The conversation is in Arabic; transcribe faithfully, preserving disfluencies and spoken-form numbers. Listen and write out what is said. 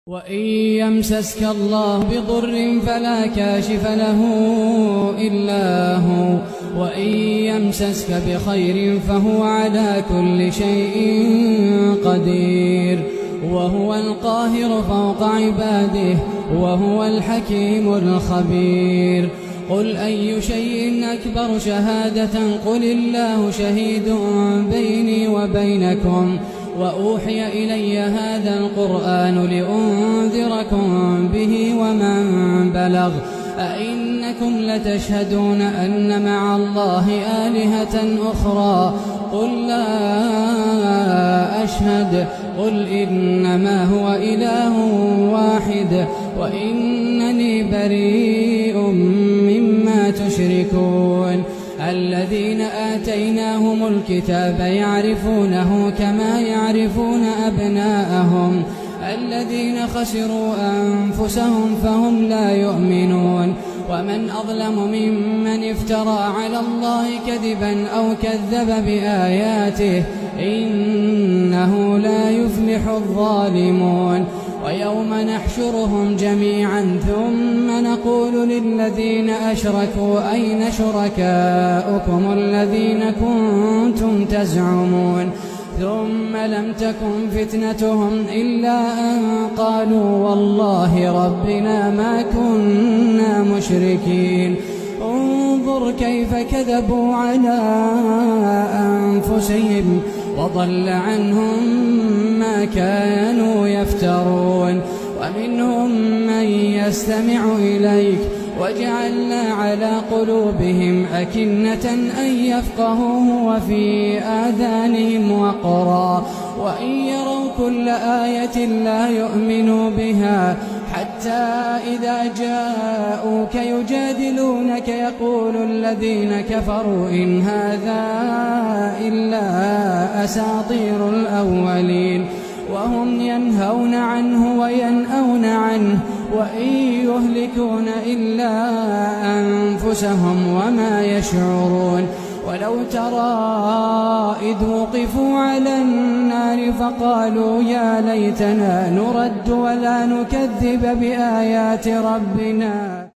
وإن يمسسك الله بضر فلا كاشف له إلا هو، وإن يمسسك بخير فهو على كل شيء قدير، وهو القاهر فوق عباده، وهو الحكيم الخبير. قل أي شيء أكبر شهادة؟ قل الله شهيد بيني وبينكم، وأوحي إلي هذا القرآن لأنذركم به ومن بلغ. أئنكم لتشهدون أن مع الله آلهة أخرى؟ قل لا أشهد. قل إنما هو إله واحد وإنني بريء مما تشركون. الذين آتيناهم الكتاب يعرفونه كما يعرفون أبناءهم، الذين خسروا أنفسهم فهم لا يؤمنون. ومن أظلم ممن افترى على الله كذبا أو كذب بآياته، إنه لا يفلح الظالمون. ويوم نحشرهم جميعا ثم نقول للذين أشركوا أين شركاؤكم الذين كنتم تزعمون؟ ثم لم تكن فتنتهم إلا أن قالوا والله ربنا ما كنا مشركين. انظر كيف كذبوا على أنفسهم وضل عنهم ما كانوا يفترون. ومنهم من يستمع إليك وجعلنا على قلوبهم أكنة أن يفقهوه وفي آذانهم وقرا، وإن يروا كل آية لا يؤمنوا بها، حتى إذا جاءوك يجادلونك يقول الذين كفروا إن هذا إلا أساطير الأولين، وهم ينهون عنه وينأون عنه، وإن يهلكون إلا أنفسهم وما يشعرون. ولو ترى إذ وقفوا على النار فقالوا يا ليتنا نرد ولا نكذب بآيات ربنا